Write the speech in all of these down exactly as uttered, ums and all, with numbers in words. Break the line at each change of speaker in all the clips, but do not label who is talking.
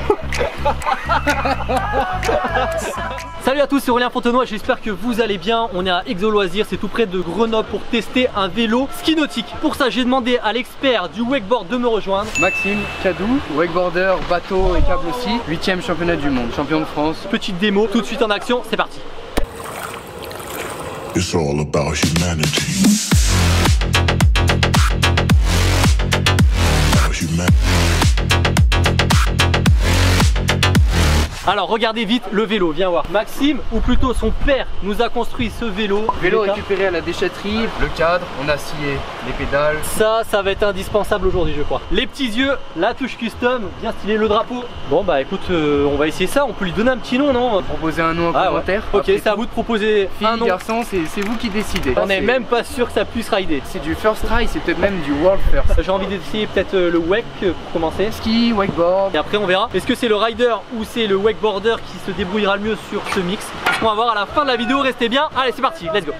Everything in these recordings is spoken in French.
Salut à tous, c'est Aurélien Fontenoy, j'espère que vous allez bien. On est à Exo Loisirs, c'est tout près de Grenoble pour tester un vélo ski nautique. Pour ça, j'ai demandé à l'expert du wakeboard de me rejoindre.
Maxime Cadou, wakeboarder, bateau et câble aussi, huitième championnat du monde, champion de France.
Petite démo, tout de suite en action, c'est parti.
It's all about humanity. About humanity.
Alors regardez vite le vélo, viens voir. Maxime, ou plutôt son père, nous a construit ce vélo.
Vélo récupéré à la déchetterie, le cadre, on a scié les pédales.
Ça, ça va être indispensable aujourd'hui je crois. Les petits yeux, la touche custom, bien stylé le drapeau. Bon bah écoute, euh, on va essayer ça, on peut lui donner un petit nom non?
Proposer un nom en
ah,
commentaire.
Ouais. Ok, c'est à vous de proposer
fille,
un nom.
Garçon, c'est vous qui décidez.
On n'est même pas sûr que ça puisse rider.
C'est du first try, c'est peut-être même du world first.
J'ai envie d'essayer peut-être euh, le wake pour commencer.
Ski, wakeboard.
Et après on verra. Est-ce que c'est le rider ou c'est le wakeboarder qui se débrouillera le mieux sur ce mix? On va voir à la fin de la vidéo, restez bien. Allez c'est parti, let's go.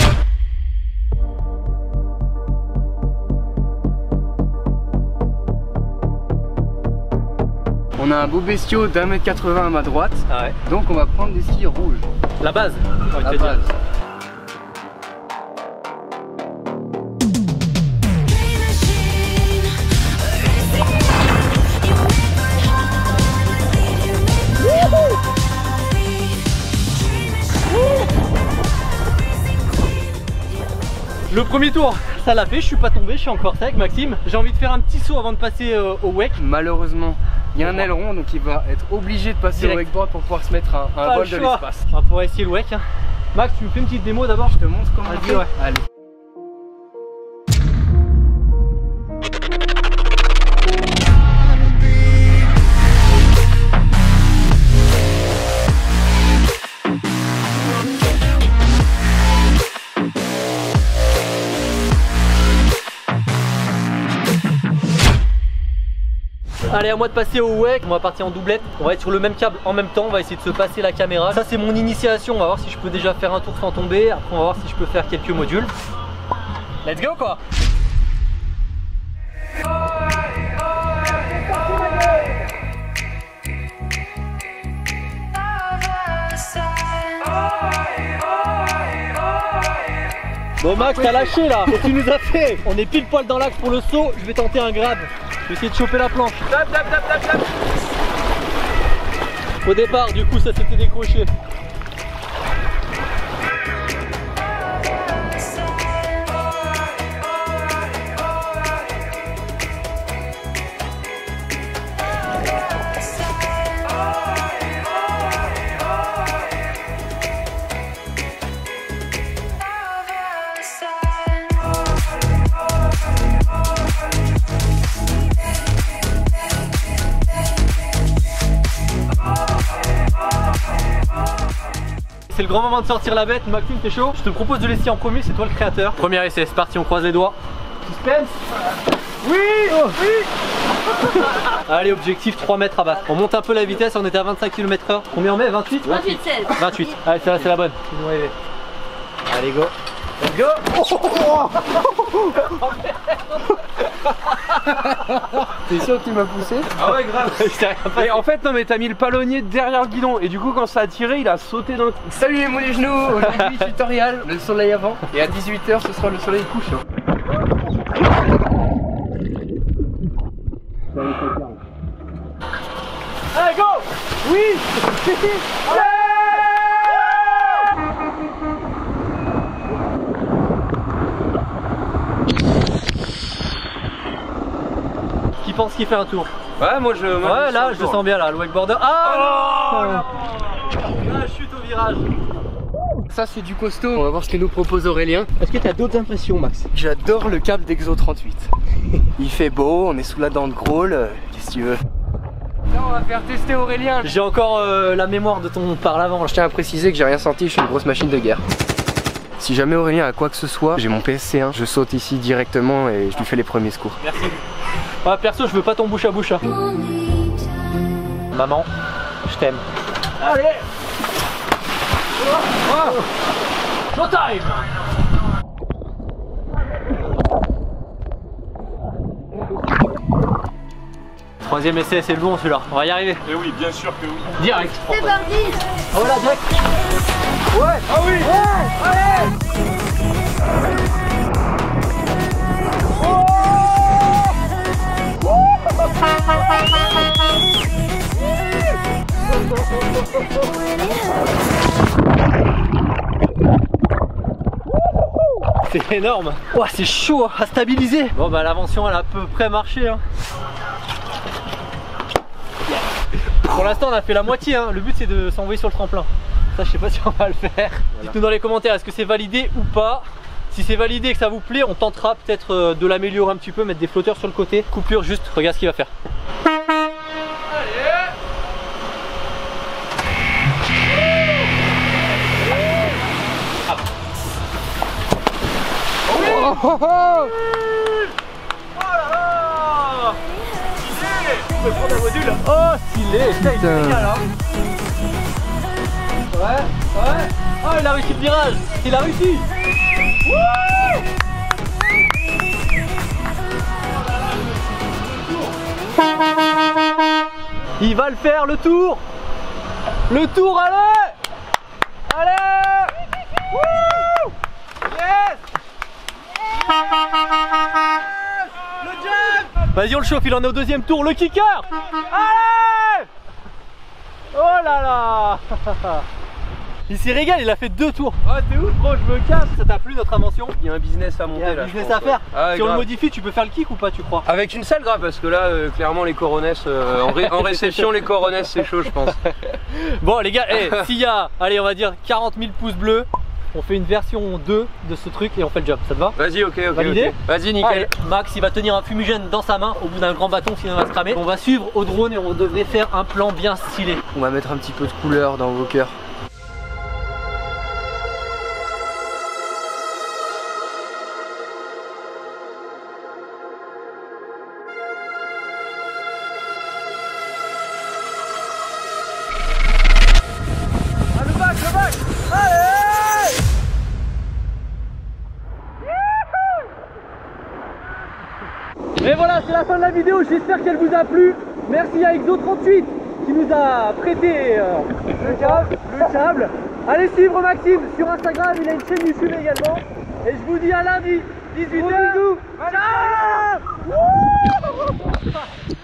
On a un beau bestiau d'un mètre quatre-vingts à ma droite,
ah ouais.
Donc on va prendre des skis rouges.
La base,
la base.
Le premier tour, ça l'a fait, je suis pas tombé, je suis encore sec Maxime. J'ai envie de faire un petit saut avant de passer euh, au wake.
Malheureusement, il y a un aileron donc il va être obligé de passer direct au wakeboard pour pouvoir se mettre un, un vol de l'espace.
On va pouvoir essayer le wake. Hein. Max, tu me fais une petite démo d'abord?
Je te montre comment on fait.
Ouais.
Allez.
Allez, à moi de passer au wake, on va partir en doublette, on va être sur le même câble en même temps, on va essayer de se passer la caméra. Ça c'est mon initiation, on va voir si je peux déjà faire un tour sans tomber, après on va voir si je peux faire quelques modules. Let's go quoi. Bon Max, t'as lâché là, tu nous as fait. On est pile poil dans l'axe pour le saut, je vais tenter un grab. Je vais essayer de choper la planche. Tap, tap, tap, tap, tap. Au départ, du coup, ça s'était décroché. C'est le grand moment de sortir la bête. Maxime, t'es chaud? Je te propose de l'essayer en premier, c'est toi le créateur. Premier essai, c'est parti, on croise les doigts. Suspense. Oui, oh, oui. Allez, objectif trois mètres à bas. On monte un peu la vitesse, on était à vingt-cinq kilomètres heure. Combien on met? Vingt-huit?
vingt-huit, seize.
vingt-huit. Allez, c'est la bonne. Allez, go. Let's go. Oh.
T'es sûr que tu m'as poussé?
Ah ouais grave. Et en fait non mais t'as mis le palonnier derrière le guidon et du coup quand ça a tiré il a sauté dans le...
Salut les mots les genoux. Aujourd'hui tutoriel, le soleil avant. Et à dix-huit heures ce sera le soleil couchant.
Allez go. Oui. Yeah. Qui pense qu'il fait un tour?
Ouais moi je... Moi,
ouais
je
là je le sens bien là, le wakeboarder. Ah
oh,
non, la chute au virage.
Ça c'est du costaud, on va voir ce que nous propose Aurélien.
Est-ce que tu as d'autres impressions Max?
J'adore le câble d'Exo trente-huit. Il fait beau, on est sous la dent de Grawl, qu'est-ce que tu veux? Là on va faire tester Aurélien.
J'ai encore euh, la mémoire de ton par l'avant.
Je tiens à préciser que j'ai rien senti, je suis une grosse machine de guerre. Si jamais Aurélien a quoi que ce soit, j'ai mon P S C un, je saute ici directement et je lui fais les premiers secours.
Merci. Ouais, perso, je veux pas ton bouche à bouche. Hein. Maman, je t'aime. Allez. Oh, oh. Showtime. Troisième essai, c'est le bon celui-là. On va y arriver.
Et oui, bien sûr que oui.
Direct.
C'est parti.
Oh là, direct. Ouais.
Ah oui.
Ouais. Allez. C'est énorme. Oh, c'est chaud à stabiliser. Bon bah l'invention elle a à peu près marché hein. Pour l'instant on a fait la moitié hein. Le but c'est de s'envoyer sur le tremplin. Ça je sais pas si on va le faire. Voilà. Dites-nous dans les commentaires est-ce que c'est validé ou pas. Si c'est validé et que ça vous plaît, on tentera peut-être de l'améliorer un petit peu, mettre des flotteurs sur le côté. Coupure juste, regarde ce qu'il va faire.
Oh, oh, oh.
Oh là là. Stylé. On peut prendre un module. Oh stylé. Putain, il est génial hein. Ouais, ouais. Oh il a réussi le virage. Il a réussi. Wouh. Il va le faire le tour. Le tour, allez. Allez. Wouh. Yes. Le jump. Vas-y on le chauffe, il en est au deuxième tour, le kicker. Allez. Oh là là. Il s'est régalé, il a fait deux tours. Oh t'es ouf gros, je me casse. Ça t'a plu notre invention?
Il y a un business à monter là.
Il y a un business à faire.
Ah,
si
grave.
on le modifie, tu peux faire le kick ou pas tu crois?
Avec une selle grave parce que là euh, clairement les coronesses euh, en, ré en réception les coronesses c'est chaud je pense.
Bon les gars, hey, s'il y a, allez on va dire quarante mille pouces bleus, on fait une version deux de ce truc et on fait le jump, ça te va?
Vas-y ok ok.
Validé?
Okay. Vas-y nickel.
Allez, Max il va tenir un fumigène dans sa main au bout d'un grand bâton sinon il va se cramer. On va suivre au drone et on devrait faire un plan bien stylé.
On va mettre un petit peu de couleur dans vos cœurs.
Et voilà, c'est la fin de la vidéo, j'espère qu'elle vous a plu. Merci à Exo trente-huit qui nous a prêté euh, le câble, le câble. Allez suivre Maxime sur Instagram, il a une chaîne YouTube également. Et je vous dis à lundi, dix-huit heures. Ciao.